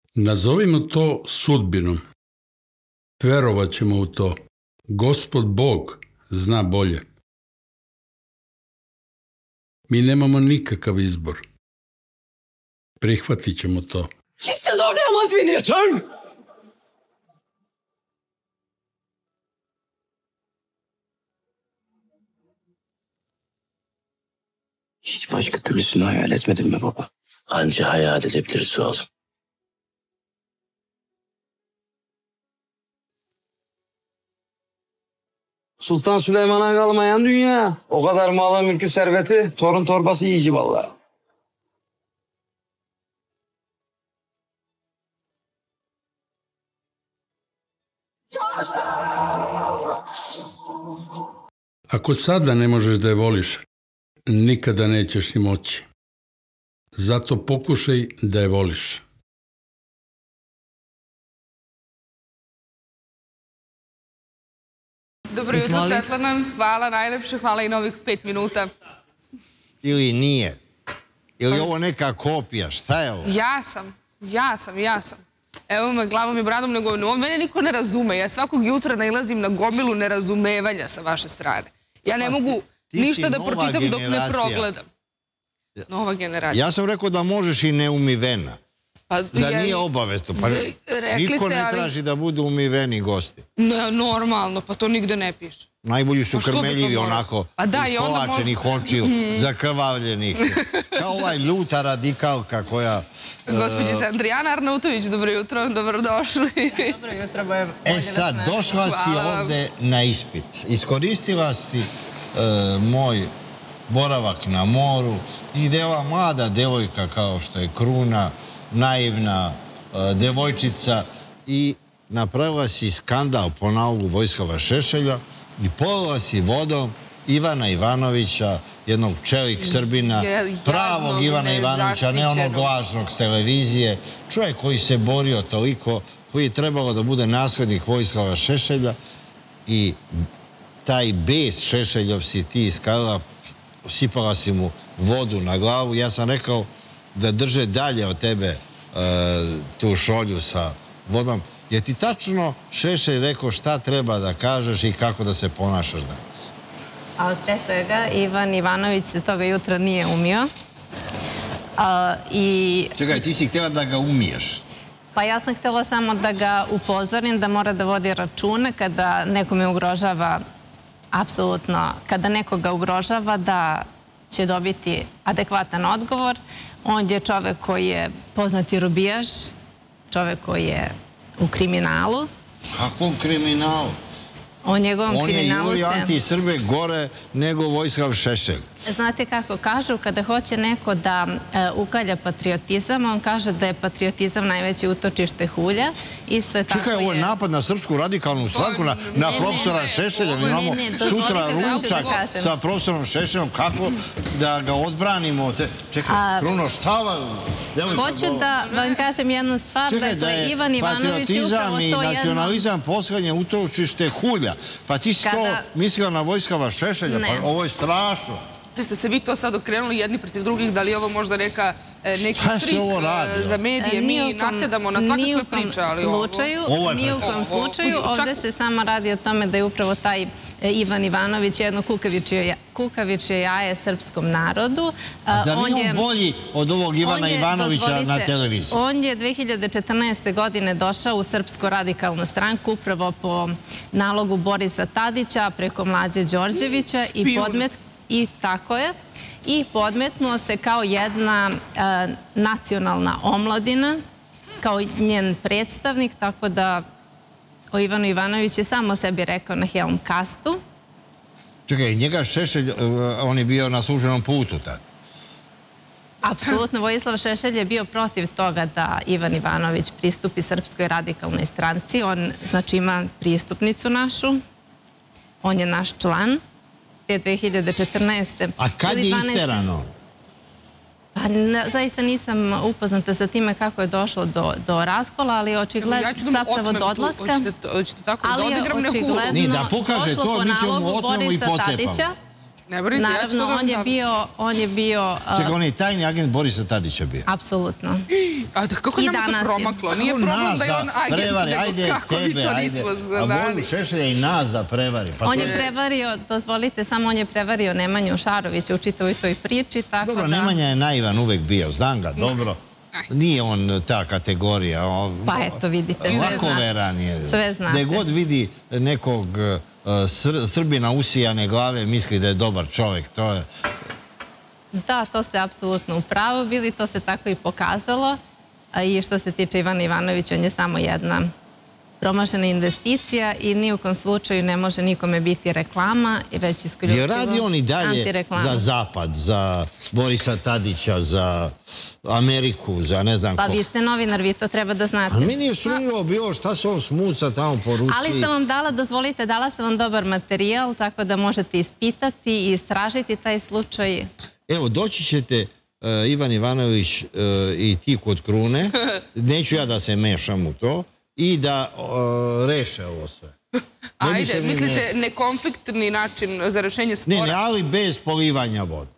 Nazovimo to sudbinom. Verovat ćemo u to. Gospod Bog zna bolje. Mi nemamo nikakav izbor. Prihvatit ćemo to. Kimse zorlayamaz beni. Yeter! Hiç başka türlüsünü hayal etmedin mi baba? Anca hayal edebiliriz oğlum. Sultan Süleyman'a kalmayan dünya. O kadar malı mülkü serveti torun torbası yiyici vallahi. Ako sada ne možeš da je voliš, nikada nećeš ni moći. Zato pokušaj da je voliš. Dobro jutro, Svetlana. Hvala najlepše, hvala i novih 5 minuta. Ili nije? Ili ovo neka kopija? Šta je ovo? Ja sam. Evo me glavom i bradom, nego mene niko ne razume. Ja svakog jutra nailazim na gomilu nerazumevanja sa vaše strane. Ja ne mogu ništa da pročitam dok ne progledam. Nova generacija. Ja sam rekao da možeš i neumivena. Da nije obavezno. Niko ne traži da budu umiveni gosti. Normalno, pa to nigde ne piše. Najbolji su krmeljivi, onako, iskolačenih očiju, zakrvavljenih. Kao ovaj ljuta radikalka koja... Gospođica Andrijana Arnautović, dobro jutro, dobrodošli. Dobro jutro, Bojan. Sad, došla si ovde na ispit. Iskoristila si moj boravak na moru i gde je ova mlada devojka kao što je Kruna, naivna devojčica i napravila si skandal po nalogu Vojislava Šešelja i polila si vodom Ivana Ivanovića, jednog čelik Srbina, pravog Ivana Ivanovića, ne onog lažnog s televizije, čovjek koji se borio toliko, koji je trebalo da bude naslednik Vojislava Šešelja i taj bes Šešeljov si ti iskalila, sipala si mu vodu na glavu. Ja sam rekao da drže dalje od tebe tu šolju sa vodom. Je ti tačno Šešelj rekao šta treba da kažeš i kako da se ponašaš danas? Ali pre svega, Ivan Ivanović se toga jutra nije umio. Čekaj, ti si htjela da ga umiješ? Pa ja sam htjela samo da ga upozorim da mora da vodi računa kada nekome ugrožava, apsolutno, kada nekoga ugrožava da će dobiti adekvatan odgovor. On je čovek koji je poznati robijaš, čovek koji je u kriminalu. Kakvom kriminalu? O njegovom kriminalu se... On je Juri anti-Srbe gore nego Vojislav Šešelj. Znate kako kažu, kada hoće neko da ukalja patriotizam, on kaže da je patriotizam najveće utočište hulja. Čekaj, ovo je napad na Srpsku radikalnu stranku, na profesora Šešelja. Mi imamo sutra ručak sa profesorom Šešeljom. Kako da ga odbranimo? Čekaj, Kruno, šta vam? Hoću da vam kažem jednu stvar. Čekaj, da je patriotizam i nacionalizam poslednje utočište hulja. Pa ti si to mislila na Vojislava Šešelja? Pa ovo je strašno. Ste se vi to sad okrenuli jedni protiv drugih, da li je ovo možda neki trik za medije? Mi nasedamo na svakakve priče, ali ovo... Ni u kom slučaju. Ovde se samo radi o tome da je upravo taj Ivan Ivanović jedno kukavičje jaje srpskom narodu. A zar nije on bolji od ovog Ivana Ivanovića na televiziji? On je 2014. godine došao u Srpsku radikalnu stranku upravo po nalogu Borisa Tadića preko Mlađe Đorđevića i tako je. I podmetnuo se kao jedna nacionalna omladina, kao njen predstavnik, tako da o Ivanu Ivanović je samo sebi rekao na Helm kastu. Čekaj, njega Šešelj, on je bio na službenom putu tad? Apsolutno, Vojislav Šešelj je bio protiv toga da Ivan Ivanović pristupi Srpskoj radikalnoj stranci. On, znači, ima pristupnicu našu, on je naš član. 2014. A kad je isterano? Zaista nisam upoznata sa time kako je došlo do raskola, ali očigledno zapravo do odlaska. Hoćete tako da odigram neku... Nije, da pokaže to, mi ćemo otmemo i pocepamo. Ne brinite, ja ću to da vam zapišem. On je bio... Čekaj, on je tajni agent Borisa Tadića bio. Apsolutno. A kako nam to promaklo? Nije problem da je on agent, nego kako mi to nismo znali. A Voju Šešelja i nas da prevari. On je prevario, dozvolite, samo on je prevario Nemanju Šarovića u čitavoj toj priči, tako da... Dobro, Nemanja je naivan uvek bio, znam ga, dobro. Nije on ta kategorija. Pa eto, vidite, lakoveran je. Sve znate. Gde god vidi nekog Srbina usijane glave, misli da je dobar čovjek, to je... Da, to ste apsolutno u pravu bili, to se tako i pokazalo. I što se tiče Ivana Ivanovića, on je samo jedna promašena investicija i ni u kom slučaju ne može nikome biti reklama, već isključivo antireklama. Radi on i dalje za Zapad, za Borisa Tadića, za Ameriku, za ne znam ko. Pa vi ste novinar, vi to treba da znate. A mi nije sumnjivo bilo šta se on smuca tamo po Rusiji. Ali sam vam dala, dozvolite, dala sam vam dobar materijal, tako da možete ispitati i istražiti taj slučaj. Evo, doći ćete, Ivan Ivanović i ti kod Krune, neću ja da se mešam u to, i da reše ovo sve. Ajde, mislite nekonfliktni način za rešenje spora? Ne, ali bez polivanja vode.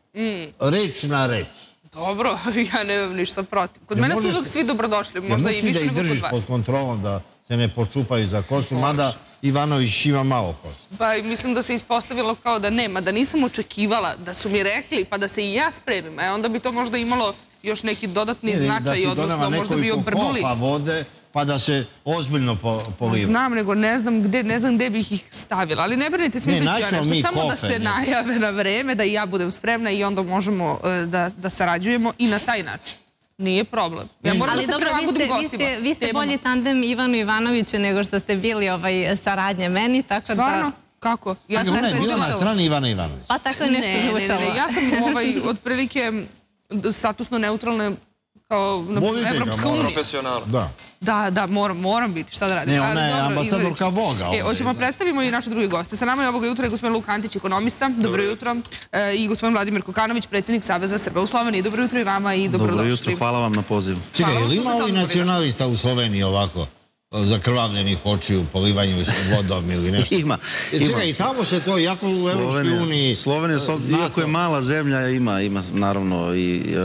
Reč na reč. Dobro, ja nemam ništa protiv. Kod mene su uvijek svi dobrodošli, možda i više nego kod vas. Da ih držiš pod kontrolom da se ne počupaju za kosu, mada Ivanović ima malo kosu. Pa mislim da se ispostavilo kao da nema, da nisam očekivala, da su mi rekli, pa da se i ja spremim. Onda bi to možda imalo još neki dodatni značaj, odnosno možda bi obrnuli. Da si donama nekoliko kofa vode, pa da se ozbiljno poliva. Znam, nego ne znam gde bih ih stavila. Ali ne brinite, smislit ću ja nešto. Samo da se najave na vreme, da i ja budem spremna i onda možemo da sarađujemo i na taj način. Nije problem. Ja moram da se prilagodim gostima. Vi ste bolji tandem Ivanu Ivanoviću nego što ste bili saradnje meni, tako da... Stvarno? Kako? Ona je bila na strani Ivana Ivanovića. Pa tako je nešto zvučalo. Ne, ja sam otprilike statusno neutralne kao Evropska unija. Profesionalac. Da, moram biti, šta da radim. Ne, ona je ambasadorka Voga. Hoćemo predstavimo i naše druge goste. Sa nama je ovoga jutra gospodin Luka Antić, ekonomista. Dobro jutro. I gospodin Vladimir Kokanović, predsjednik Saveza Srba u Sloveniji. Dobro jutro i vama i dobrodošli. Dobro jutro, hvala vam na pozivu. Čekaj, je li ima ovi nacionalista u Sloveniji ovako? Zakrvavljenih očiju, polivanju vodom ili nešto? Ima. Čekaj, i tamo se to, jako u Evropskoj uniji... Slovenija, iako je mala zemlja, ima naravno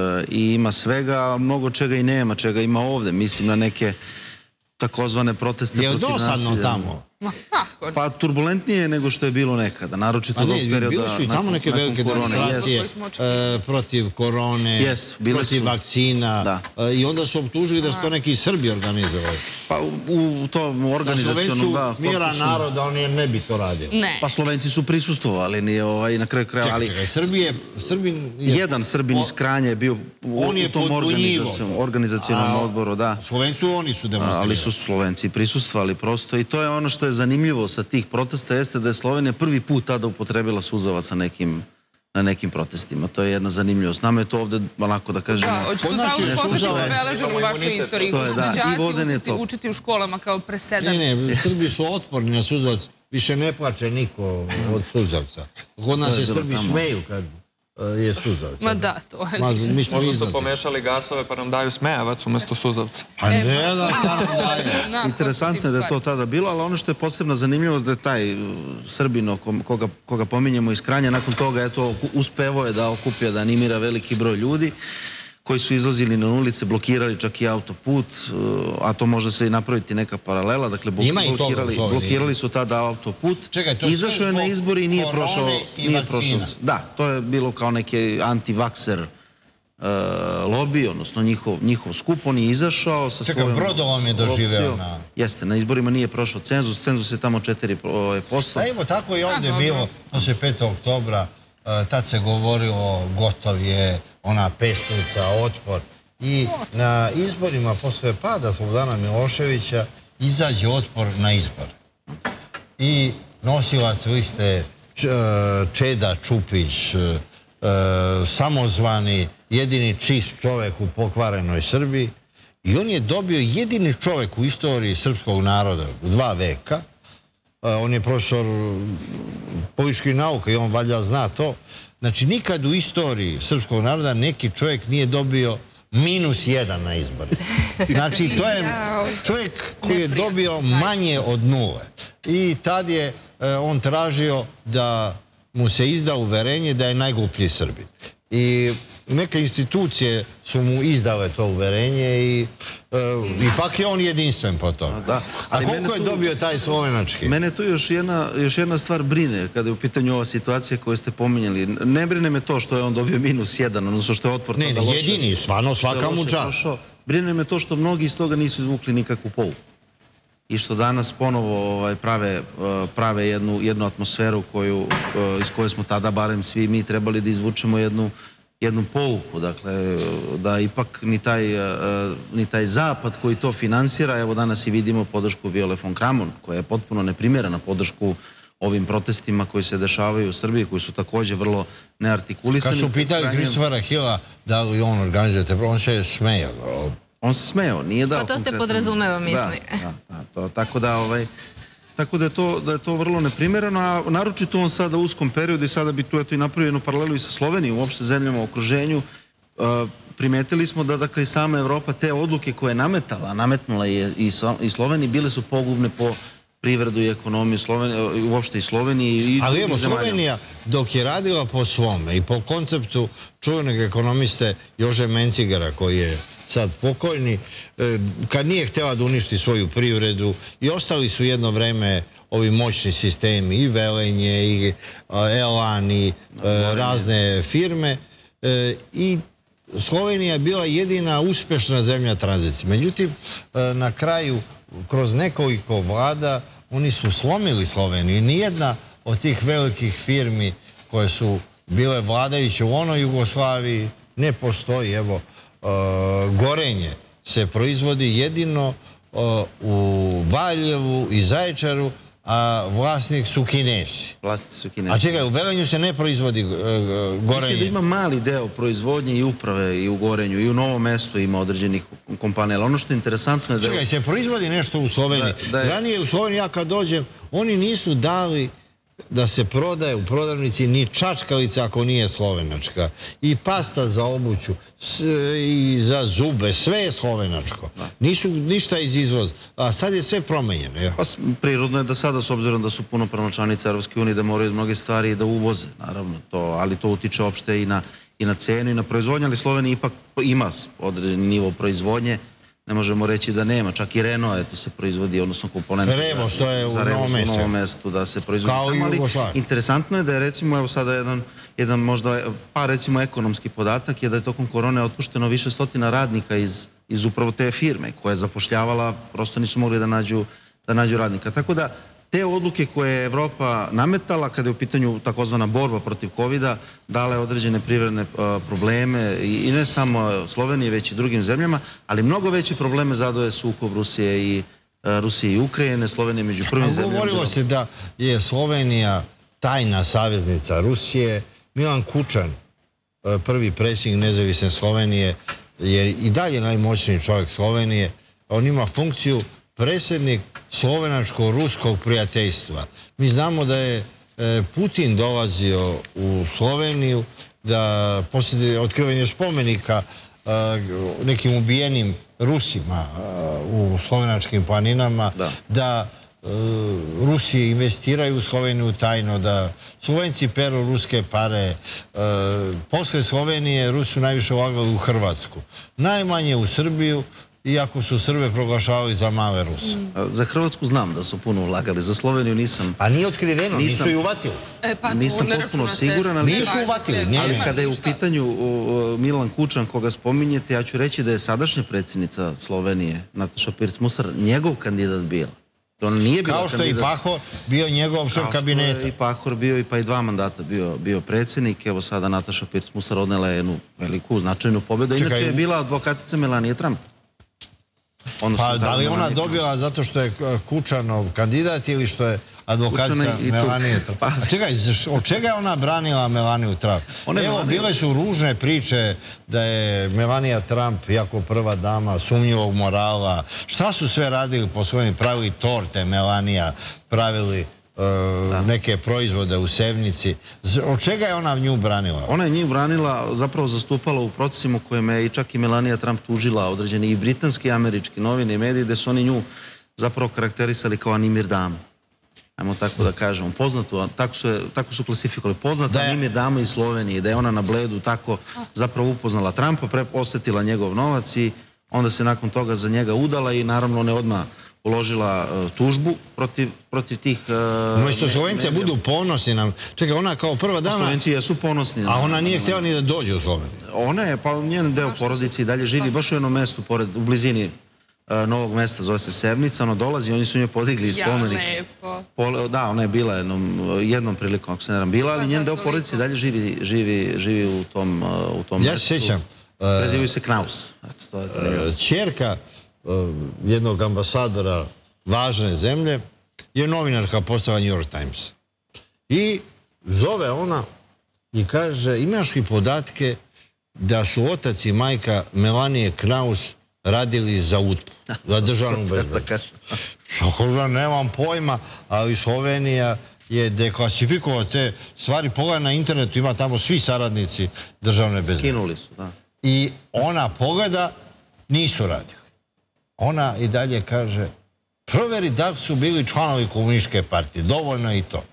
i ima svega, mnogo čega i nema, čega ima ovde. Mislim na neke takozvane proteste protiv nasilja. Je li dosadno tamo? Pa turbulentnije nego što je bilo nekada, naročito do perioda... Bili su i tamo neke velike demonstracije protiv korone, protiv vakcina i onda su optužili da su to neki Srbi organizovali. Pa u tom organizacionom... Da Slovencu miran narod, a oni ne bi to radili. Pa Slovenci su prisustovali, na kraju kraja... Čekaj, Srbin... Jedan Srbin iz Kranja je bio u tom organizacionom odboru, da. Slovencu oni su demonstrirali. Ali su Slovenci prisustovali prosto i to je ono što je zanimljivo sa tih protesta jeste da je Slovenija prvi put tada upotrebila suzavac na nekim protestima. To je jedna zanimljivost. Nama je to ovde, onako da kažemo... Da, očito zauvijek postati zabeleženo u vašoj istoriji. Đaci učiti u školama kao presedan. Ne, Srbi su otporni na suzavac. Više ne plače niko od suzavca. Kod nas je Srbi smeju kad je suzavac. Ma da, to je ništa. Možda su pomešali gasove pa nam daju smejavac umjesto suzavca. Pa ne da šta nam daju. Interesantno je da je to tada bilo, ali ono što je posebna zanimljivost da je taj Srbin koga pominjemo iz Kranja, nakon toga uspevo je da okuplja, da animira veliki broj ljudi koji su izlazili na ulice, blokirali čak i autoput, a to može se i napraviti neka paralela, dakle blokirali su tada autoput, izašao je na izbori i nije prošao. Da, to je bilo kao neki anti-vakser lobby, odnosno njihov skup, on je izašao sa svojom... Čekaj, Brodovom je doživeo na... Jeste, na izborima nije prošao cenzus je tamo 4%. A evo, tako je ovdje bilo, poslije 5. oktobra, tad se govorilo gotov je ona pesnica, otpor. I na izborima posle pada Slobodana Miloševića izađe otpor na izbor. I nosilac liste Čeda Čupić, samozvani jedini čist čovek u pokvarenoj Srbiji. I on je dobio jedini čovek u istoriji srpskog naroda u 2 veka. On je profesor političkih nauka i on valjda zna to. Znači, nikad u istoriji srpskog naroda neki čovjek nije dobio -1 na izbori. Znači, to je čovjek koji je dobio manje od 0. I tad je on tražio da mu se izda uverenje da je najgluplji Srbin. I neke institucije su mu izdale to uverenje i ipak je on jedinstven po tome. A koliko je dobio taj slovenački? Mene tu još jedna stvar brine kada je u pitanju ova situacija koju ste pominjali. Ne brine me to što je on dobio -1, odnosno što je otpor toga loše. Ne, jedini, stvarno svaka mu čast. Brine me to što mnogi iz toga nisu izvukli nikakvu pouku. I što danas ponovo prave jednu atmosferu iz koje smo tada, barem svi mi, trebali da izvučemo jednu pouku. Dakle, da ipak ni taj zapad koji to finansira, evo danas i vidimo podršku Viole von Kramon, koja je potpuno neprimjerena podršku ovim protestima koji se dešavaju u Srbiji, koji su također vrlo neartikulisani. Kad su pitali Christophera Hilla da li on organizuje, on se smejao. On se smejao, nije dao konkretno. Pa to se podrazumeva, misli. Tako da je to vrlo neprimjereno, a naročito on sada u uskom periodu i sada bi tu i napravio jednu paralelu i sa Slovenijom, uopšte zemljama u okruženju. Primetili smo da, dakle, i sama Evropa te odluke koje je nametnula je i Sloveniji, bile su pogubne po privredu i ekonomiju uopšte i Sloveniji. Ali evo, Slovenija dok je radila po svome i po konceptu čuvenog ekonomiste Jože Mencigera, koji je sad pokojni, kad nije htjela da uništi svoju privredu i ostali su jedno vreme ovi moćni sistemi i Velenje i Elan i razne firme i Slovenija je bila jedina uspješna zemlja tranzicije. Međutim, na kraju, kroz nekoliko vlada, oni su slomili Sloveniju. Nijedna od tih velikih firmi koje su bile vladajuće u onoj Jugoslaviji ne postoji. Evo, Gorenje se proizvodi jedino u Valjevu i Zaječaru, a vlasnik su Kinezi. A čekaj, u Velenju se ne proizvodi Gorenje. Mislim da ima mali deo proizvodnje i uprave i u Gorenju i u Novom Mestu ima određenih kompanija. Ono što je interesantno je da... Čekaj, se proizvodi nešto u Sloveniji. Ranije u Sloveniji, ja kad dođem, oni nisu dali da se prodaje u prodavnici ni čačkalica ako nije slovenačka. I pasta za obuću, i za zube, sve je slovenačko. Nisu ništa iz izvoza. A sad je sve promenjeno. Prirodno je da sada, s obzirom da su punopravna članica Europske unije, da moraju mnoge stvari da uvoze, naravno. Ali to utiče opšte i na cenu i na proizvodnju, ali Slovenija ipak ima određeni nivo proizvodnje. Ne možemo reći da nema, čak i Renault, eto, se proizvodi, odnosno komponente za Renault u Novom Mestu da se proizvodi. Kao i Jugoslavija. Interesantno je da je, recimo, evo sada jedan možda, pa recimo ekonomski podatak je da je tokom korone otpušteno više stotina radnika iz upravo te firme koja je zapošljavala, prosto nisu mogli da nađu radnika. Tako da, te odluke koje je Evropa nametala, kada je u pitanju takozvana borba protiv COVID-a, dale određene privredne probleme i ne samo Sloveniji, već i drugim zemljama, ali mnogo veće probleme zadoje sukob Rusije i Ukrajine. Slovenija među prvim zemljama. Govorilo se da je Slovenija tajna saveznica Rusije. Milan Kučan, prvi predsjednik nezavisne Slovenije, je i dalje najmoćniji čovjek Slovenije. On ima funkciju predsjednik slovenačko-ruskog prijateljstva. Mi znamo da je Putin dolazio u Sloveniju, da poslije otkrivanja spomenika nekim ubijenim Rusima u slovenačkim planinama, da Rusije investiraju u Sloveniju tajno, da Slovenci peru ruske pare. Posle Slovenije Rusi su najviše ulagali u Hrvatsku. Najmanje u Srbiju, iako su Srbe proglašavali za male Ruse. Za Hrvatsku znam da su puno ulagali, za Sloveniju nisam... A nije otkriveno, nisu ju uvatili. Nisam potpuno siguran, ali... Nisu uvatili. Ali kada je u pitanju Milan Kučan, koga spominjete, ja ću reći da je sadašnja predsjednica Slovenije, Nataša Pirc-Musar, njegov kandidat bila. Kao što je i Pahor bio njegov šef kabineta. Kao što je i Pahor bio, pa i 2 mandata bio predsjednik. Evo sada Nataša Pirc-Musar odnela jednu veliku, značajnu pobjedu. Inače je bila advokatica Melanije Trump. Pa da li ona dobila zato što je Kučanov kandidat ili što je advokatica Melanije Trump? Čekaj, od čega je ona branila Melaniju Trump? Evo, bile su ružne priče da je Melanija Trump, jako prva dama, sumnjivog morala. Šta su sve radili po svojim, pravili torte Melanija, pravili neke proizvode u Sevnici. Od čega je ona nju branila? Ona je nju branila, zapravo zastupala u procesima u kojem je i čak i Melanija Trump tužila određeni i britanski i američki novine i mediji, gde su oni nju zapravo karakterisali kao Animir damu. ajmo tako da kažemo, poznatu, tako su klasifikovali, poznata ime dama iz Slovenije, da je ona na Bledu tako zapravo upoznala Trumpa, osjetila njegov novac i onda se nakon toga za njega udala i naravno ona je odmah uložila tužbu protiv tih... Umjesto Slovencija budu ponosni nam. Čekaj, ona kao prva dama... Slovenci jesu ponosni. A ona nije htjela ni da dođe u Sloveniju. Ona je, pa njen deo porodice i dalje živi baš u jednom mestu, u blizini Novog mesta, zove se Sevnica, ono dolazi, oni su nje podigli iz spomenika. Ja, lepo. Da, ona je bila jednom prilikom, ako se ne ram bila, ali njen deo porodice i dalje živi u tom mestu. Ja se sjećam. Prezivaju se Knaus. Čerka jednog ambasadora važne zemlje je novinarka postala New York Times. I zove ona i kaže, imaš li podatke da su otac i majka Melanije Knaus radili za UDBU, za državnu bezbednost? Šakoža, nemam pojma, ali Slovenija je deklasifikovala te stvari. Pogledaj na internetu, ima tamo svi saradnici državne bezbednosti. Skinuli su, da. I ona pogleda, nisu radili. Ona i dalje kaže, proveri da su bili članovi komunističke partije, dovoljno je i to.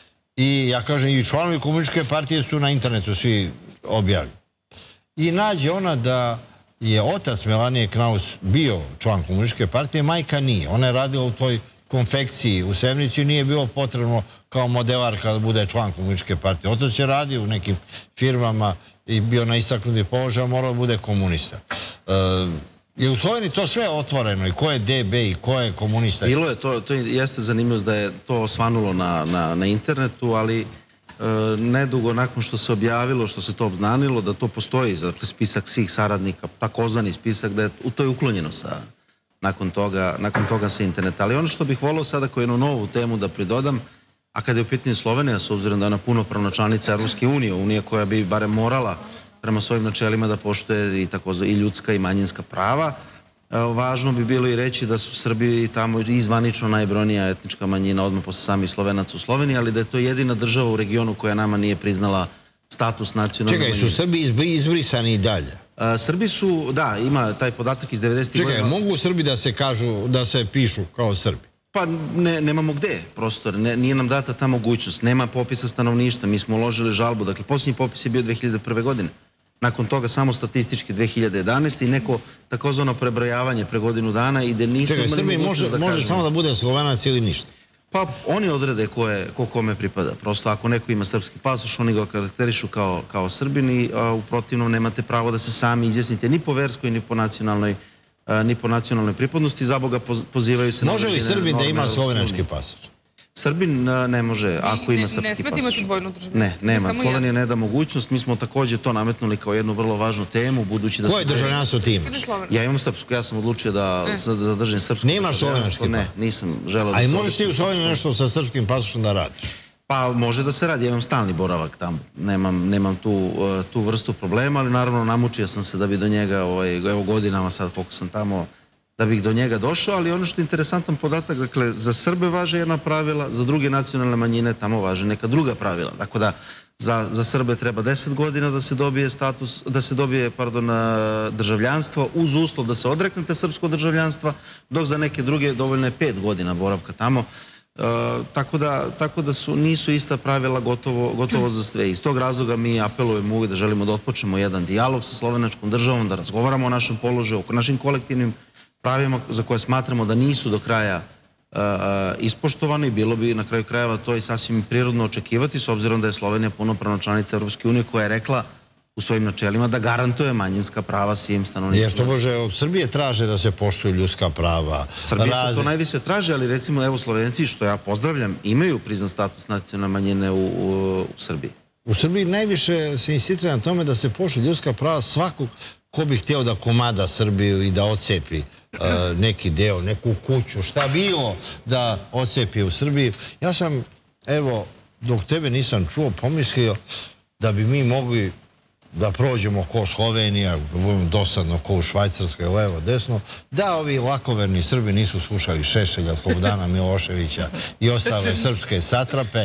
I ja kažem, i članovi komunističke partije su na internetu svi objavili. I nađe ona da je otac Melanije Knaus bio član komunističke partije, majka nije. Ona je radila u toj konfekciji u Sevnici i nije bilo potrebno kao modelarka da bude član komunističke partije. Otac je radio u nekim firmama i bio na istaknuti položaj, morao da bude komunista. Je u Sloveniji to sve otvoreno i ko je DB i ko je komunista? Bilo je, to jeste zanimljivo da je to osvanulo na internetu, ali nedugo nakon što se objavilo, što se to obznanilo, da to postoji, dakle spisak svih saradnika, takozvani spisak, da je to je uklonjeno nakon toga sa interneta. Ali ono što bih volio sada kao jednu novu temu da pridodam, a kada je u pitanju Slovenija, s obzirom da je ona punopravna članica Evropske unije, unije koja bi barem morala prema svojim načelima da poštuje i ljudska i manjinska prava, važno bi bilo i reći da su Srbi tamo i zvanično najbrojnija etnička manjina odmah posle samih Slovenaca u Sloveniji, ali da je to jedina država u regionu koja nama nije priznala status nacionalne manjine. Čekaj, su Srbi izbrisani i dalje? Srbi su, da, ima taj podatak iz 90. godina. Čekaj, mogu Srbi da se kažu, da se pišu kao Srbi? Pa nemamo gde prostor, nije nam data ta mogućnost, nema popisa stanovništva, mi smo uložili žalbu, dakle posljednji popis je bio 2001. godine. Nakon toga samo statistički 2011. i neko takozvano prebrojavanje pre godinu dana i da nismo imali mogućnost da kažemo. Može samo da bude Slovenac ili ništa? Pa oni odrede ko kome pripada. Prosto ako neko ima srpski pasoš, oni ga karakterišu kao Srbin i u protivnom nemate pravo da se sami izjasnite ni po verskoj, ni po nacionalnoj pripadnosti. Za Boga pozivaju se... Može li Srbin da ima slovenački pasoš? Srbin ne može ako ima srpski pasoš. Ne smete imati dvojno državljanstvo. Ne, nema. Slovenija ne da mogućnost. Mi smo također to nametnuli kao jednu vrlo važnu temu, budući da... Koje državljanstvo ti imaš? Ja imam srpsko, ja sam odlučio da zadržim srpsko. Nimaš slovenački pasoš? Ne, nisam želeo da se... A i možeš ti u Sloveniji nešto sa srpskim pasošom da radiš? Pa može da se radi, ja imam stalni boravak tamo. Nemam tu vrstu problema, ali naravno namučio sam se da bi do njega, evo godinama sad koliko sam tamo, da bih do njega došao, ali ono što je interesantan podatak, dakle, za Srbe važe jedna pravila, za druge nacionalne manjine tamo važe neka druga pravila. Dakle, da za Srbe treba 10 godina da se dobije status, da se dobije, državljanstvo, uz uslov da se odreknete srpskog državljanstva, dok za neke druge dovoljno je 5 godina boravka tamo. Tako da nisu ista pravila gotovo za sve. Iz tog razloga mi apelujemo uvijek da želimo da otpočnemo jedan dijalog sa slovenačkom državom, da razgovaramo o našem položaju, o našim kolektivnim pravima za koje smatramo da nisu do kraja ispoštovani. Bilo bi na kraju krajeva to i sasvim prirodno očekivati, s obzirom da je Slovenija punopravna članica Evropske unije koja je rekla u svojim načelima da garantuje manjinska prava svim stanovnicima. Jer to može od Srbije traže da se poštuju ljudska prava. Srbije se to najviše traže, ali recimo evo Slovenci, što ja pozdravljam, imaju priznat status nacionalne manjine u Srbiji. U Srbiji najviše se insistira na tome da se poštuju ljudska prava svakog ko bi htio da komada Srbiju i da ocepi neki deo, neku kuću, šta bilo da ocepi u Srbiji. Ja sam, evo, dok tebe nisam čuo, pomislio da bi mi mogli da prođemo ko Slovenija, dosadno ko u Švajcarskoj, levo, desno, da ovi lakoverni Srbi nisu slušali Šešelja, Slobodana Miloševića i ostale srpske satrape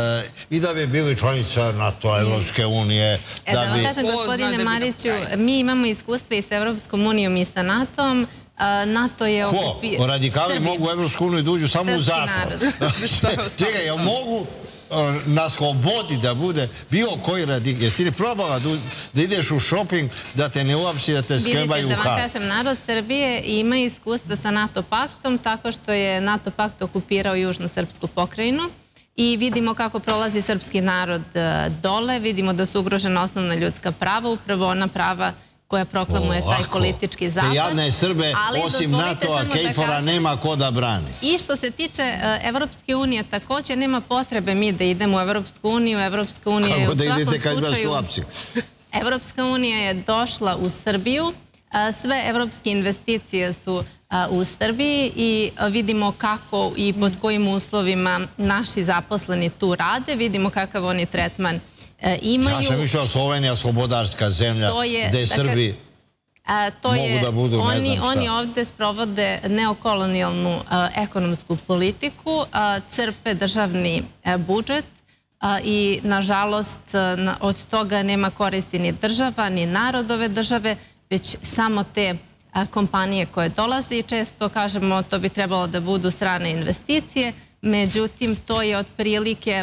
i da bi bili članica NATO, Evropske unije. Da vam kažem, gospodine Mariću, mi imamo iskustva i sa Evropskom unijom i sa NATO-om. NATO je... Ko? Radikali mogu u Evropsku uniju da uđu samo u zatvor. Čekaj, jel mogu na slobodi da bude bilo koji radikal? Jesi ti probala da ideš u šoping, da te ne uapsi, da te skrebaju u Vidite, da vam kažem, narod Srbije ima iskustva sa NATO paktom tako što je NATO pakt okupirao južnu srpsku pokrajinu i vidimo kako prolazi srpski narod dole, vidimo da su ugrožena osnovna ljudska prava, upravo ona prava koja proklamuje taj politički zapad. Te jadne Srbe, osim NATO-a, Kejfora, nema ko da brani. I što se tiče Evropske unije, također nema potrebe mi da idemo u Evropsku uniju. Evropska unija je u svakom slučaju... Evropska unija je došla u Srbiju. Sve evropske investicije su u Srbiji i vidimo kako i pod kojim uslovima naši zaposleni tu rade. Vidimo kakav oni tretman imaju. Ja sam mišljala Slovenija slobodarska zemlja gde Srbi mogu da budu ne znam šta. Oni ovde sprovode neokolonijalnu ekonomsku politiku, crpe državni budžet i nažalost od toga nema koristi ni država, ni narod ove države, već samo te kompanije koje dolaze i često kažemo to bi trebalo da budu strane investicije, međutim to je otprilike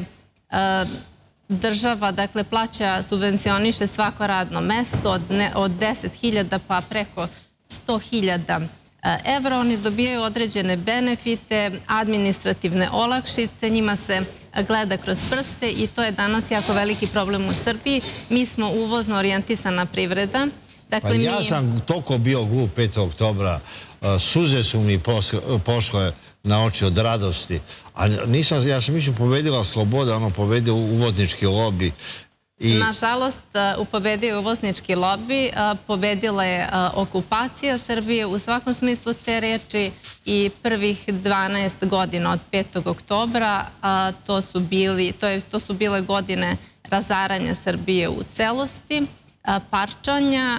država, dakle, plaća, subvencioniše svako radno mesto od 10.000 pa preko 100.000 evra. Oni dobijaju određene benefite, administrativne olakšice, njima se gleda kroz prste i to je danas jako veliki problem u Srbiji. Mi smo uvozno orijentisana privreda. Pa ja sam toliko bio glup 5. oktobra, suze su mi pošle na oči od radosti. A nisam, ja sam mišljeno pobedila sloboda, ono pobedio uvoznički lobi. Nažalost, pobedio je uvoznički lobi, pobedila je okupacija Srbije u svakom smislu te reči i prvih 12 godina od 5. oktobra to su bile godine razaranja Srbije u celosti, parčanja,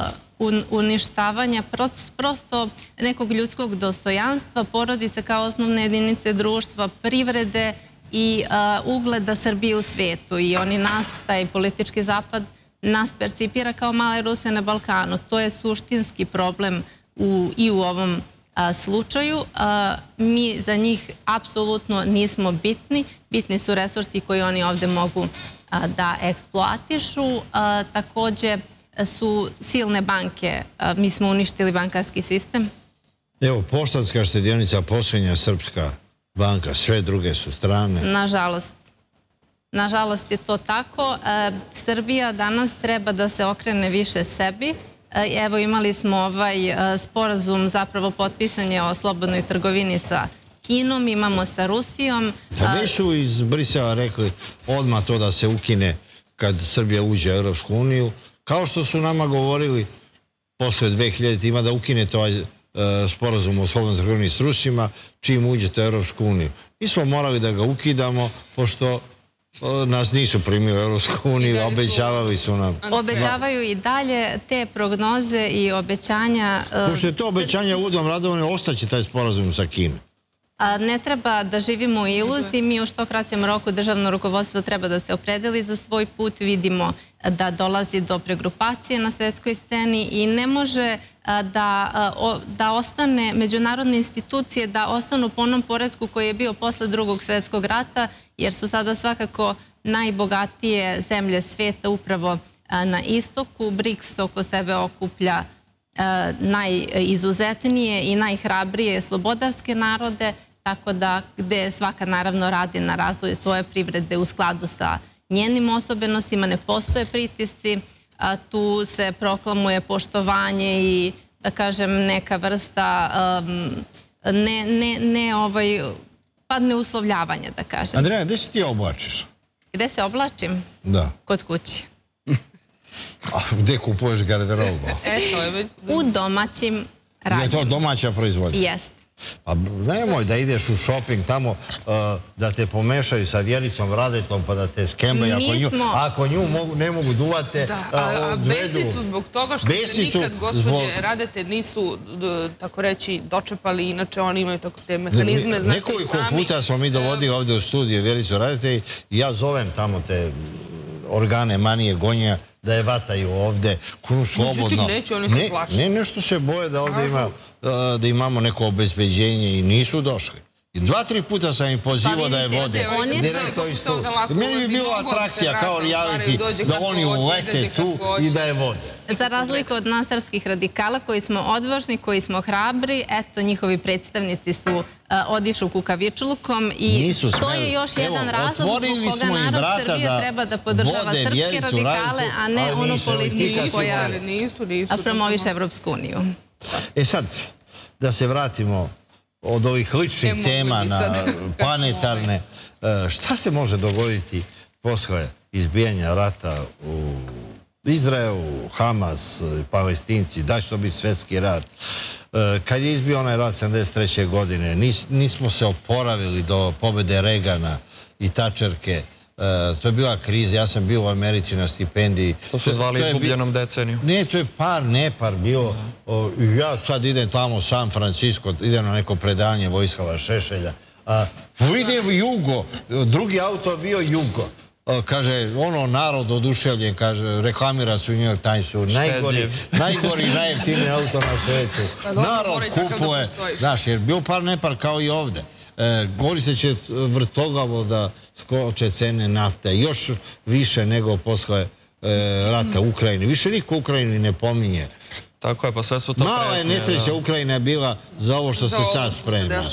uništavanja prosto nekog ljudskog dostojanstva, porodice kao osnovne jedinice društva, privrede i ugleda Srbije u svijetu. I oni nas, taj politički zapad, nas percipira kao male Ruse na Balkanu. To je suštinski problem i u ovom slučaju. Mi za njih apsolutno nismo bitni. Bitni su resursi koji oni ovde mogu da eksploatišu. Također su silne banke. Mi smo uništili bankarski sistem. Evo, Poštanska štedionica, posljednja srpska banka, sve druge su strane. Nažalost. Nažalost je to tako. Srbija danas treba da se okrene više sebi. Evo, imali smo ovaj sporazum, zapravo potpisan je o slobodnoj trgovini sa Kinom, imamo sa Rusijom. Da već su iz Brisela rekli odmah to da se ukine kad Srbija uđe u Evropsku uniju, kao što su nama govorili posle 2000 ima da ukinete ovaj sporazum o slobodnoj trgovini s Rusima čim uđete u Evropsku uniju. Mi smo morali da ga ukidamo pošto nas nisu primili u Evropsku uniju, obećavali su nam. Obećavaju i dalje te prognoze i obećanja. Pošto je to obećanje Udom Radovane, ostaće taj sporazum sa Kinom. Ne treba da živimo u iluziji, mi u što kraćem roku državno rukovodstvo treba da se opredeli za svoj put, vidimo da dolazi do pregrupacije na svetskoj sceni i ne može da ostane međunarodne institucije, da ostanu po onom poretku koji je bio posle Drugog svetskog rata, jer su sada svakako najbogatije zemlje sveta upravo na istoku. BRICS oko sebe okuplja najizuzetnije i najhrabrije slobodarske narode, tako da gde svaka naravno radi na razvoju svoje privrede u skladu sa njenim osobenostima, ne postoje pritisci, tu se proklamuje poštovanje i, da kažem, neka vrsta neuslovljavanja, da kažem. Andreja, gde se ti oblačiš? Gde se oblačim? Da. Kod kući. A gde kupuješ garderobu? U domaćim radnjama. Je to domaća proizvodnja? Jeste. Pa nemoj da ideš u shopping tamo da te pomešaju sa Vjericom Radetom pa da te skembaju. Ako nju ne mogu duvate... Da, besni su zbog toga što se nikad gospođe Radete nisu, tako reći, dočepali. Inače oni imaju tako te mehanizme, znate i sami. Nekoliko puta smo mi dovodili ovde u studiju Vjericu Radete i ja zovem tamo te organe manije gonja, da je vataju ovde, slobodno. Međutim, neće, oni se plaše. Ne, nešto se boje da ovde da imamo neko obezbeđenje i nisu došli. 2-3 puta sam im pozivao da je vode. Meni bi bila atrakcija kao reality da oni ulete tu i da je vode. Za razliku od nas srpskih radikala koji smo odvažni, koji smo hrabri, eto njihovi predstavnici su odišu kukavičlukom i to je još jedan razlog zbog koga narod Srbije treba da podržava srpske radikale, a ne onu politiku koja promoviše Evropsku uniju. E sad, da se vratimo od ovih ličnih tema na planetarne. Šta se može dogoditi posle izbijanja rata u Izraelu, Hamas, Palestinci, da će to biti svetski rat? Kad je izbio onaj rat 73. godine, nismo se oporavili do pobede Regana i Tačerke. To je bila kriza. Ja sam bio u Americi na stipendiji. To su zvali izgubljenom deceniju. Ne, to je nepar bio. Ja sad idem tamo u San Francisco, idem na neko predanje Vojislava Šešelja. Idem Jugo, drugi auto bio Jugo. Kaže, narod oduševljen, kaže, reklamira se u New York Timesu, najgori, najjeftiniji auto na svetu. Narod kupuje, znaš, jer bio nepar kao i ovde. Govori se će vrtoglavo da skoče cene nafte, još više nego posle rata u Ukrajini. Više niko Ukrajini ne pominje. Tako je, pa sve su to pretnje. Mala je nesreća Ukrajina bila za ovo što se sad sprema.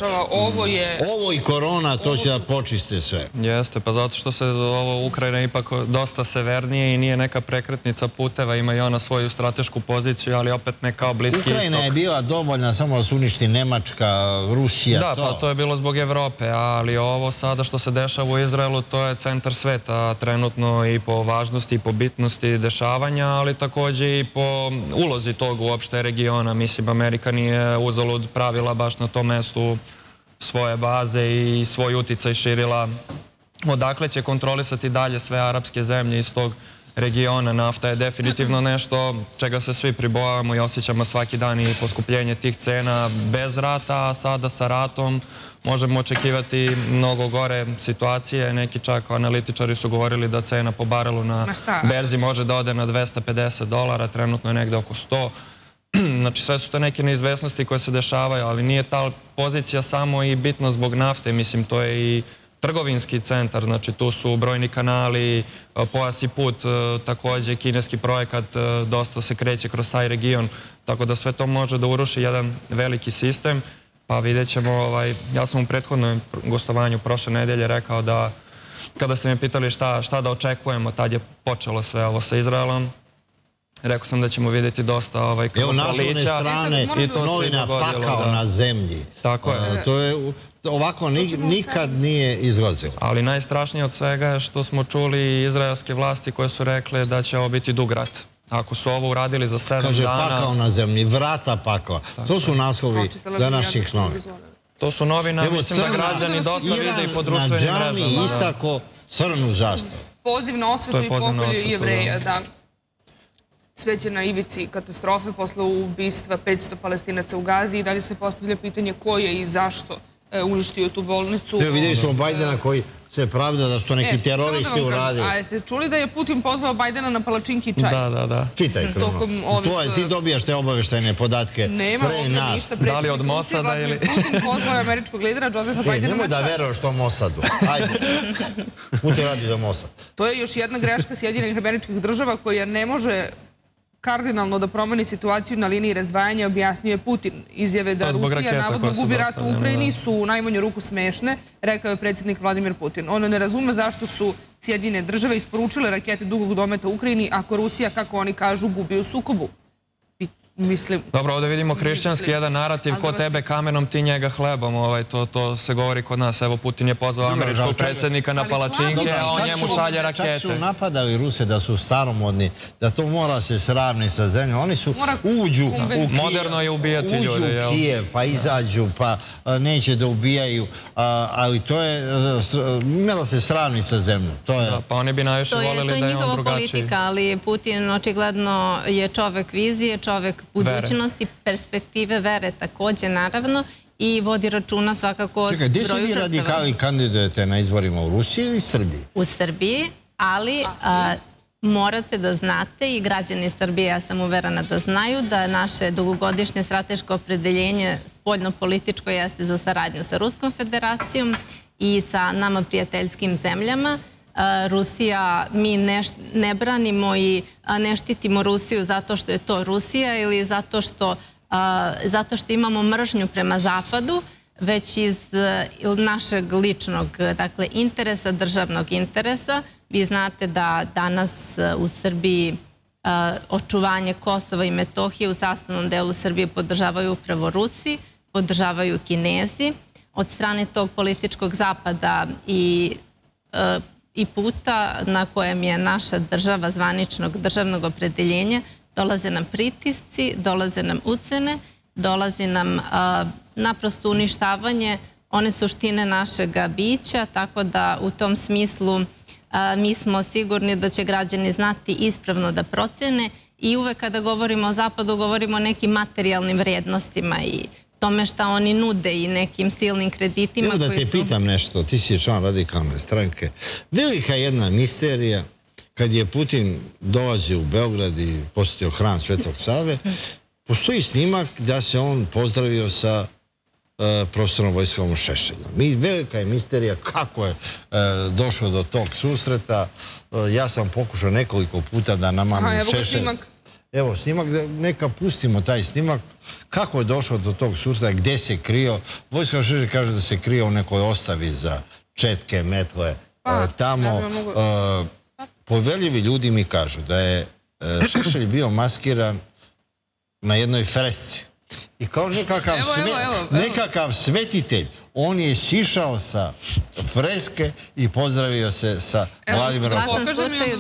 Ovo i korona, to će da počiste sve. Jeste, pa zato što se ovo Ukrajina ipak dosta severnije i nije neka prekretnica puteva, ima i ona svoju stratešku poziciju, ali opet ne kao Bliski istok. Ukrajina je bila dovoljna samo da se uništi Nemačka, Rusija, to. Da, pa to je bilo zbog Evrope, ali ovo sada što se dešava u Izraelu, to je centar sveta trenutno i po važnosti i po bitnosti dešavanja, ali takođe i po ulozi tog uopšte regiona. Mislim, Amerika nije uzalud pravila baš na tom mestu svoje baze i svoj uticaj širila. Odakle će kontrolisati dalje sve arapske zemlje iz tog regiona? Nafta je definitivno nešto čega se svi pribojavamo i osjećamo svaki dan i poskupljenje tih cena bez rata, a sada sa ratom možemo očekivati mnogo gore situacije. Neki čak analitičari su govorili da cena po barelu na berzi može da ode na $250, trenutno je negde oko 100. Znači sve su to neke neizvesnosti koje se dešavaju, ali nije ta pozicija samo i bitna zbog nafte, mislim to je i trgovinski centar, znači tu su brojni kanali, pojas i put, takođe kineski projekat dosta se kreće kroz taj region, tako da sve to može da uruši jedan veliki sistem, pa vidjet ćemo, ja sam u prethodnom gostovanju prošle nedelje rekao da kada ste me pitali šta da očekujemo, tad je počelo sve ovo sa Izraelom. Rekao sam da ćemo vidjeti dosta krvoprolića. Evo naslovne strane novina pakao na zemlji. Tako je. To je ovako nikad nije izlazilo. Ali najstrašnije od svega je što smo čuli izraelske vlasti koje su rekle da će ovo biti dug rat. Ako su ovo uradili za 7 dana... Kaže pakao na zemlji, vrata pakao. To su naslovi današnjih novina. To su novina, mislim da građani dosta vide i po društvenim mrežama. Na džami istako crnu zastavu. Poziv na osvetu i pokolju Jevreja, da. Svet je na ivici katastrofe posle ubistva 500 Palestinaca u Gazi i dalje se postavlja pitanje ko je i zašto uništio tu bolnicu. Vidjeli smo Bajdena koji se pravda da su to neki teroristi uradili. A jeste čuli da je Putin pozvao Bajdena na palačinki i čaj? Da. Čitaj, ti dobijaš te obaveštajne podatke pre nas. Nema ovdje ništa. Predsjednik Rusije Vladimir Putin pozvao je američkog lidera Josefa Bajdena na čaj. Nemoj da veruješ tom Mosadu. Ajde. Putin radi za Mosad. To je još jedna greška Sjedinjenih Američkih Država koja ne može kardinalno da promeni situaciju na liniji razdvajanja, objasnio je Putin. Izjave da Rusija navodno gubi rat u Ukrajini su u najmanju ruku smešne, rekao je predsjednik Vladimir Putin. Ono ne razume zašto su Sjedinjene Države isporučile rakete dugog dometa u Ukrajini ako Rusija, kako oni kažu, gubi u sukobu. Dobro, ovdje vidimo hrišćanski jedan narativ, ko tebe kamenom, ti njega hlebom. To se govori kod nas. Evo, Putin je pozvao američkog predsjednika na palačinke, a on njemu šalje rakete. Čak su napadali Ruse da su staromodni, da to mora se sravni sa zemljom. Oni su uđu u Kijev. Moderno je ubijati ljude. Uđu u Kijev, pa izađu, pa neće da ubijaju. Ali to je, imela se sravni sa zemljom. Pa oni bi najviše voleli da je on drugačiji. To je njihova politika, ali Putin očigledno je čovek vizije, čovek budućnosti, perspektive, vere takođe, naravno, i vodi računa svakako od broju žrtava. Čekaj, gdje se vi radikali kandidujete na izborima, u Rusiji ili Srbiji? U Srbiji. ali morate da znate i građani Srbije, ja sam uverena da znaju, da naše dugogodišnje strateško opredeljenje spoljno-političko jeste za saradnju sa Ruskom federacijom i sa nama prijateljskim zemljama. Rusija, mi ne branimo i ne štitimo Rusiju zato što je to Rusija ili zato što imamo mržnju prema Zapadu, već iz našeg ličnog interesa, državnog interesa. Vi znate da danas u Srbiji očuvanje Kosova i Metohije u sastavnom delu Srbije podržavaju upravo Rusi, podržavaju Kinezi. Od strane tog političkog zapada i puta na kojem je naša država zvaničnog državnog opredeljenja, dolaze nam pritisci, dolaze nam ucene, dolazi nam naprosto uništavanje one suštine našega bića, tako da u tom smislu mi smo sigurni da će građani znati ispravno da procene i uvek kada govorimo o Zapadu govorimo o nekim materijalnim vrednostima i tome šta oni nude i nekim silnim kreditima koji su... Evo da te pitam nešto, ti si član Radikalne stranke. Velika jedna misterija kad je Putin dolazio u Beograd i posjetio hram Svetog Save, postoji snimak da se on pozdravio sa profesorom Vojislavom Šešeljom. Velika je misterija kako je došlo do tog susreta. Ja sam pokušao nekoliko puta da namamim Šešelj. Evo snimak, neka pustimo taj snimak. Kako je došlo do tog susreta, gdje se krio? Vojislav Šešelj kaže da se krio u nekoj ostavi za četke, metle. Tamo poveljivi ljudi mi kažu da je Šešelj bio maskiran na jednoj fresci. I kao nekakav svetitelj, on je sišao sa freske i pozdravio se sa Vladimirom Putin. U svakom slučaju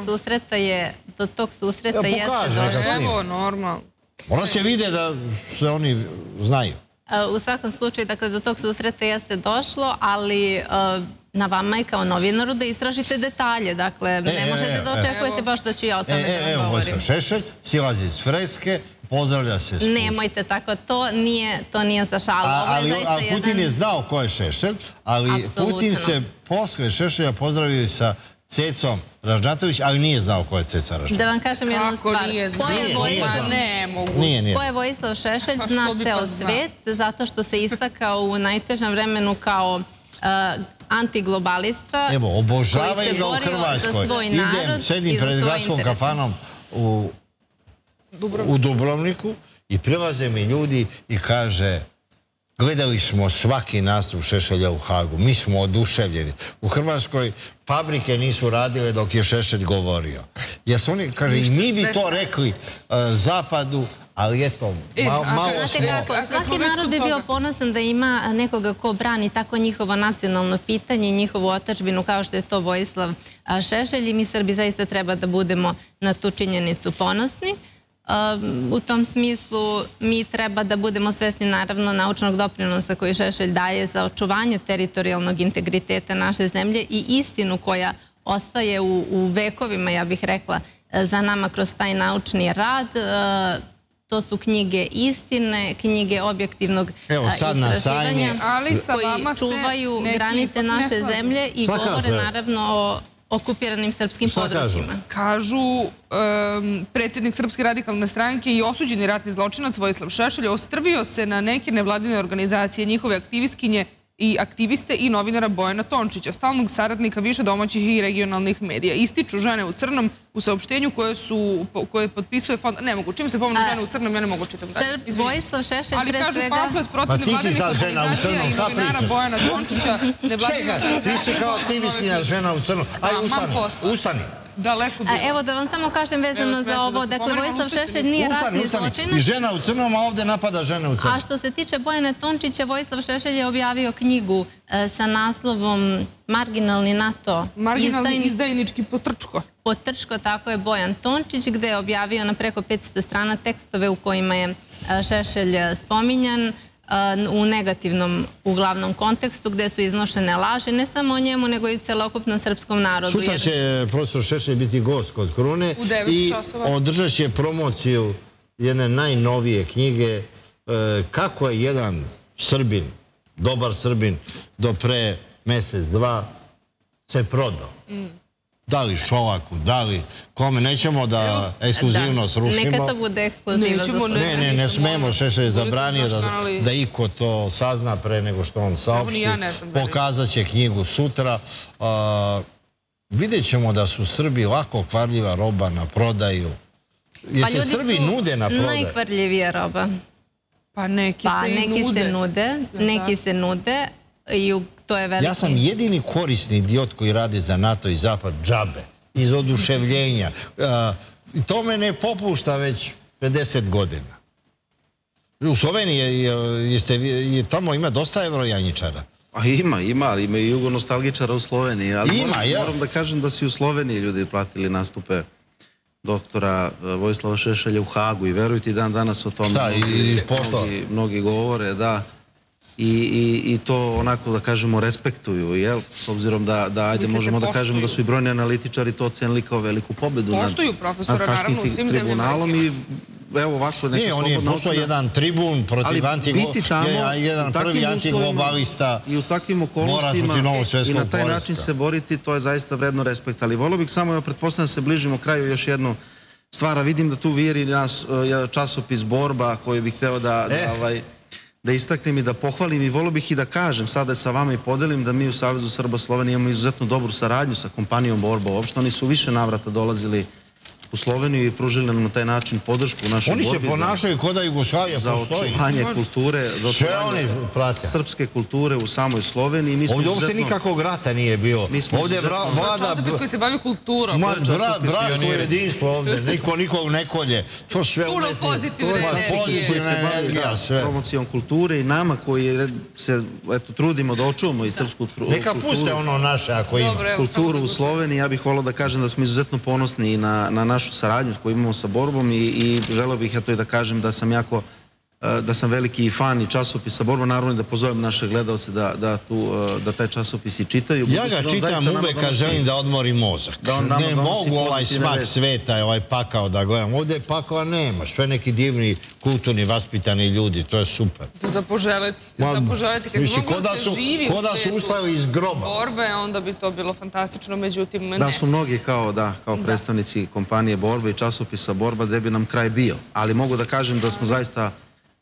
do tog susreta jeste došlo. Evo, normalno. Ono se vide da se oni znaju. U svakom slučaju, dakle, do tog susreta jeste došlo, ali na vama je kao novinaru da istražite detalje. Dakle, ne možete da očekujete baš da ću ja o tome da vam govorim. Evo, Vojislav Šešelj silazi iz freske, pozdravlja se s Putin. Nemojte tako, to nije za šalu. Ali Putin je znao ko je Šešelj, ali Putin se posle Šešelja pozdravio sa Cecom Ražnatović, ali nije znao ko je Ceca Ražnatović. Da vam kažem jednu stvar. Kako nije znao? Ne mogu. Ko je Vojislav Šešelj zna ceo svet, zato što se istakao u najtežem vremenu kao antiglobalista koji se borio za svoj narod sedim pred gradskom kafanom u Dubrovniku i prilaze mi ljudi i kaže: gledali smo svaki nastup Šešelja u Hagu, mi smo oduševljeni. U Hrvatskoj fabrike nisu radile dok je Šešelj govorio. Jer su oni, kaže, i mi bi to rekli Zapadu, ali eto, malo smo... Svaki narod bi bio ponosan da ima nekoga ko brani tako njihovo nacionalno pitanje i njihovu otadžbinu kao što je to Vojislav Šešelj i mi Srbi zaista treba da budemo na tu činjenicu ponosni. U tom smislu mi treba da budemo svesni naravno naučnog doprinosa koji Šešelj daje za očuvanje teritorijalnog integriteta naše zemlje i istinu koja ostaje u vekovima, ja bih rekla, za nama kroz taj naučni rad. To su knjige istine, knjige objektivnog istraživanja koji čuvaju granice naše zemlje i govore naravno o okupiranim srpskim područjima. Kažu predsjednik Srpske radikalne stranke i osuđeni ratni zločinac Vojislav Šešelj ostrvio se na neke nevladine organizacije, njihove aktivistkinje i aktiviste i novinara Bojana Tončića, stalnog saradnika više domaćih i regionalnih medija. Ističu žene u crnom u saopštenju koje potpisuje fond... Ne mogu, čim se pomenu žene u crnom, ja ne mogu čitam dalje. Vojislav Šešelj ali pre svega... kažu pamflet protiv nevladinih organizacija i novinara Bojana Tončića. Čekaj, ti si kao aktivistkinja žena u crnom. Ajde, ustani. Evo da vam samo kažem vezano za ovo. Dakle, Vojislav Šešelj nije ratni zločinac. I žena u crnom, a ovdje napada žene u crnom. A što se tiče Bojana Tončića, Vojislav Šešelj je objavio knjigu sa naslovom Marginalni NATO. Marginalni izdajnički potrčko. Potrčko, tako je Bojan Tončić, gde je objavio na preko 500 strana tekstove u kojima je Šešelj spominjan u negativnom uglavnom kontekstu gde su iznošene laži, ne samo o njemu, nego i celokupnom srpskom narodu. Sutra će profesor Šešelj biti gost kod Krune i održat će promociju jedne najnovije knjige kako je jedan Srbin, dobar Srbin, do pre mesec, dva se prodao. Da li Šolaku, da li kome, nećemo da ekskluzivnost rušimo. Neka to bude ekskluzivnost. Ne smemo, Šešelj je zabranio da iko to sazna pre nego što on saopšti. Pokazat će knjigu sutra. Vidjet ćemo da su Srbi lako kvarljiva roba na prodaju. Jer se Srbi nude na prodaju. Najkvarljivija roba. Pa neki se nude i to je veliki... Ja sam jedini korisni idiot koji radi za NATO i Zapad džabe, iz oduševljenja. I to me ne popušta već 50 godina. U Sloveniji tamo ima dosta evrojanjičara. Ima i jugonostalgičara u Sloveniji. Ali moram da kažem da su u Sloveniji ljudi pratili nastupe doktora Vojislava Šešelja u Hagu i verujte, dan danas o tome mnogi govore, da. I to onako da kažemo respektuju, jel? S obzirom da možemo da kažemo da su i brojni analitičari to ocenili kao veliku pobedu nad Haškim tribunalom i evo ovako neka slobodna ocena. On je postao jedan tribun protiv jedan prvi antiglobalista i u takvim okolnostima i na taj način se boriti, to je zaista vredno respekta. Ali volio bih samo, pretpostavljam da se bližimo kraju, još jednu stvar, a vidim da tu viri nas časopis Borba koji bih hteo da istaknem i da pohvalim i volio bih i da kažem, sada sa vama i podelim da mi u Savezu Srba Slovenije imamo izuzetno dobru saradnju sa kompanijom Borba. Uopšte oni su više navrata dolazili u Sloveniju i pružili nam na taj način podršku u našoj borbi. Oni se ponašaju kao da Jugoslavija postoji. Za očuvanje kulture, za očuvanje srpske kulture u samoj Sloveniji. Ovdje uopšte nikakvog rata nije bilo. Ovdje vlada... Časopis koji se bavi kulturom. Bratstvo jedinstvo ovdje, nikog ne kolje. To sve puno pozitivne energije. Promocijom kulture i nama koji se trudimo da očuvamo i srpsku kulturu. Neka puste ono naše ako ima. Kulturu u Sloveniji, ja bih volio da kažem da smo izuzetno ponosni i na našu saradnju koju imamo sa Borbom i želeo bih ja to i da kažem da sam veliki fan i časopisa Borba, naravno da pozovem naše gledalce da taj časopis i čitaju. Ja ga čitam uvek kad želim da odmorim mozak. Ne mogu ovaj smak sveta, ovaj pakao da gledam. Ovdje je pakao, nema. Sve neki divni, kulturni, vaspitani ljudi. To je super. Za poželiti. Kad bi moglo da se živi u svijetu Borbe, onda bi to bilo fantastično. Međutim, ne. Da su mnogi kao predstavnici kompanije Borbe i časopisa Borba, gde bi nam kraj bio. Ali mogu da kažem da smo zaista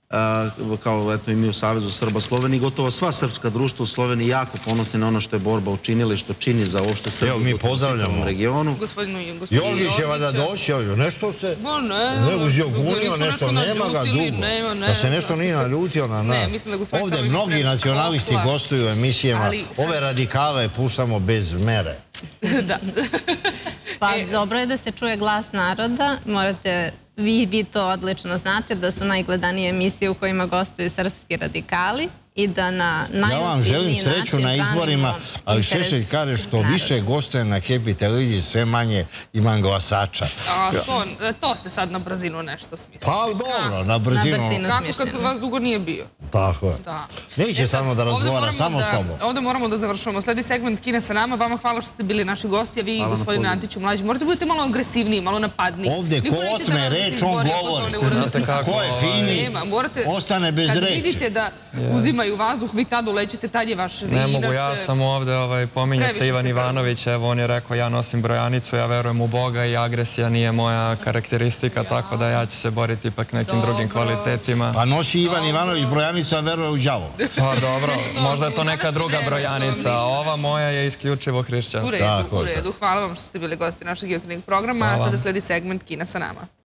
kao eto i mi u Savezu Srba Sloveniji, gotovo sva srpska društva u Sloveniji jako ponosni na ono što je Borba učinila i što čini za uopšte Srbiju. Evo mi pozdravljamo regionu. Jorgić će valjda doći, nešto se ne uzjogunio, nešto nema ga dugo. Da se nešto nije naljutio na nas. Ovdje mnogi nacionalisti gostuju u emisijama, ove radikale puštamo bez mere. Da. Pa dobro je da se čuje glas naroda, morate... Vi to odlično znate da su najgledanije emisije u kojima gostuju srpski radikali i da na ja vam želim sreću na izborima, ali Šešelj kaže što više gostuje na Happy televiziji, sve manje imam glasača. To ste sad na brzinu nešto smislili. Pa dobro, na brzinu. Kako kad vas dugo nije bio. Tako je. Neće samo da razgovara, samo s tobom. Ovdje moramo da završamo. Sledi segment Kina sa nama. Vama hvala što ste bili naši gosti, a vi, gospodine Antiću Mlađi, morate budete malo agresivniji, malo napadniji. Ovdje ko otme reč, on govori. Ko je fini, ostane bez reči. Kad vidite da uzimaju vazduh, vi tad ulećete, tad je vaš... Ne mogu, ja sam ovdje, pominje se Ivan Ivanović, evo on je rekao ja nosim brojanicu, ja verujem u Boga i agresija nije moja karakteristika, tako da ja ću se boriti ipak nekim drugim kvalitetima. Pa nosi Ivan Ivanović brojanicu, a veruje u đavola. Pa dobro, možda je to neka druga brojanica, a ova moja je isključivo hrišćanska. U redu, hvala vam što ste bili gosti našeg jutarnjeg programa, a sada sledi segment Kina sa nama.